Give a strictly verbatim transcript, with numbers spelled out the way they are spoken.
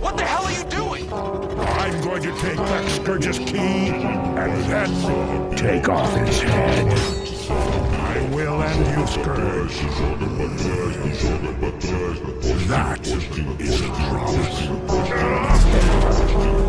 What the hell are you doing? I'm going to take back Scourge's key, and then take off his head. I will end you, Scourge. That is a promise.